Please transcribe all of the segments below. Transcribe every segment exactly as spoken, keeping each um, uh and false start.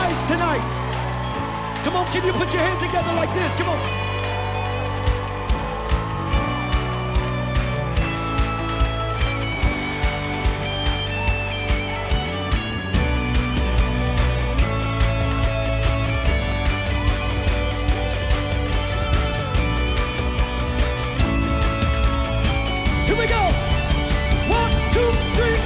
Christ tonight. Come on, can you put your hands together like this? Come on. Here we go. One, two, three.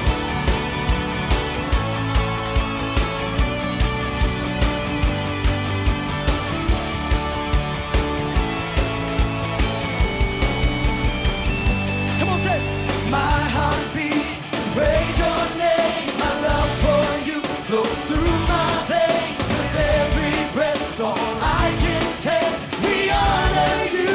Come on, say. My heart beats, praise your name. My love for you flows through my veins. With every breath, all I can say, we honor you.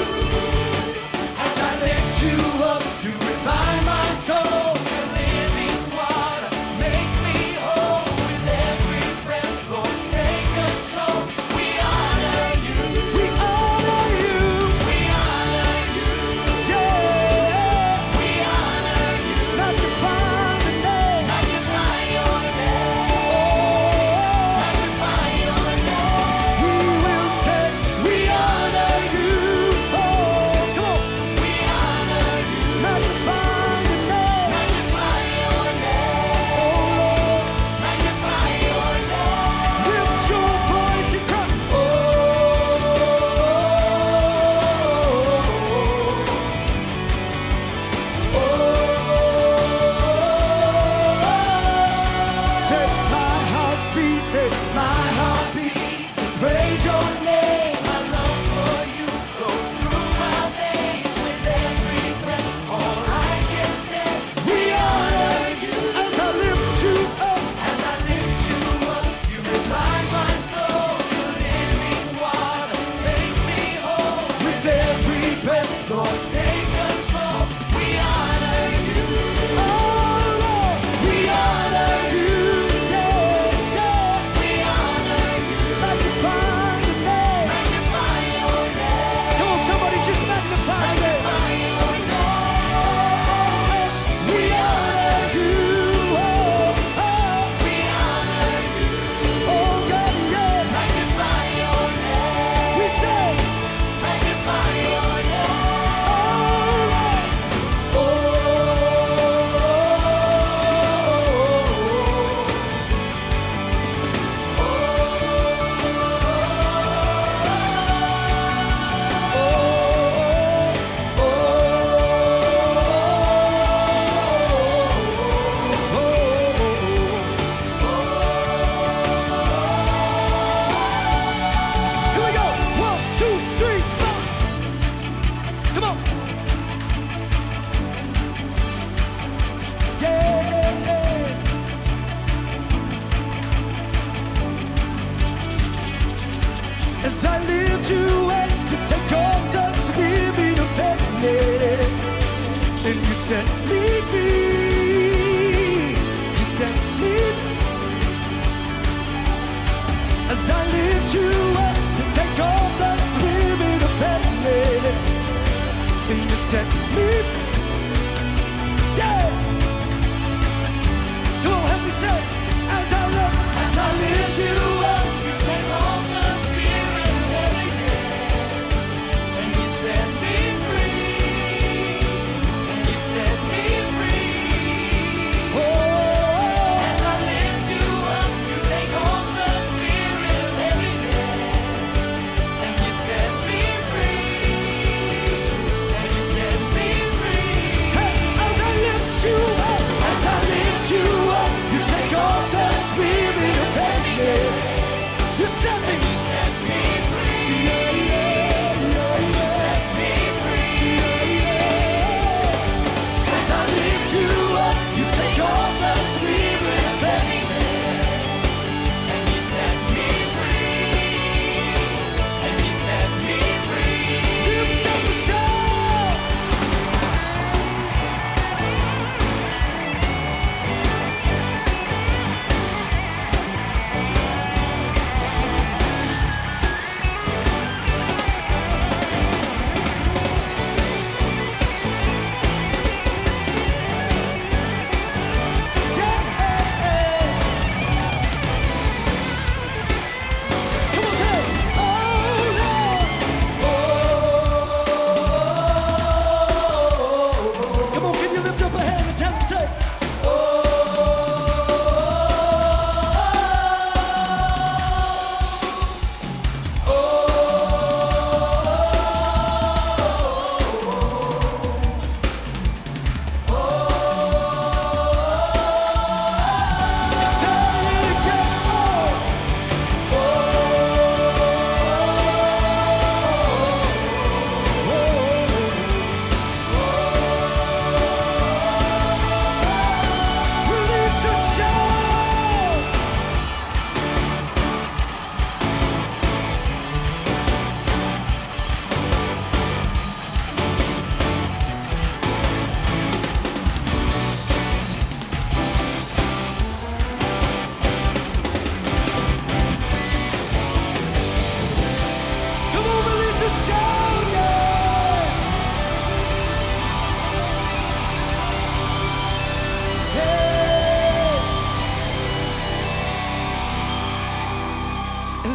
As I lift you up, you revive my soul. Your living water makes me whole. With every breath, Lord, take control. We honor you. We honor you. We honor you. Yeah. We honor you. Magnify the name. Magnify your name. Oh. Magnify your name. We will say, we honor you. Oh, come on. We honor you. Magnify the name. Magnify your name. Oh, Lord. Magnify your name. Lift your voice and cry. Oh, oh. Say, my heart beats, say, my heart beats to praise your name. My love for you flows through my veins. With every breath, all I can say, we honor you. As I lift you up, as I lift you up, you revive my soul. Your living water makes me whole. With every breath, Lord, take control. We honor you. Oh, Lord, we honor you. Yeah, yeah. We honor you. Magnify the name. Magnify your name. Come on, somebody just magnify the name. Magnify your name. Oh, oh, oh. We honor you. Oh, oh. We honor you. Oh, God, yeah. Magnify your name. We say, magnify your name. Oh, Lord. Oh, oh, here we go. One, two, three, four. Come on. Yeah. As I lift you up to take off the spirit of heaviness, and you set me free. You set me free. As I lift you up to take off the spirit of heaviness, and you set me free. Yeah. Come on, help me say, as I lift, as I lift you up, you take off the spirit of heaviness, and you set me free, and you set me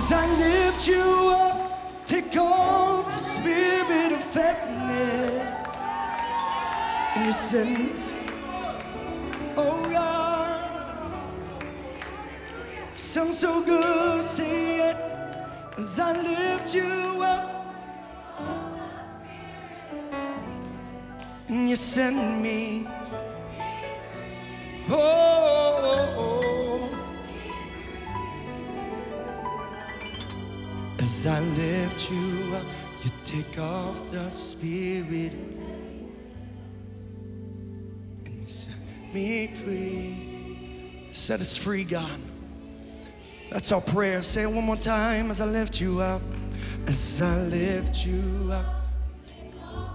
As I lift you up, take off the spirit of heaviness, and you said, oh God, sounds so good, say it. As I lift you up, and you send me, oh, oh, oh. As I lift you up, you take off the spirit, and you set me free. Set us free, God. That's our prayer. Say it one more time. As I lift you up, as I lift you up.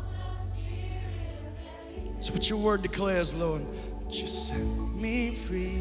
That's what your word declares, Lord. You set me free.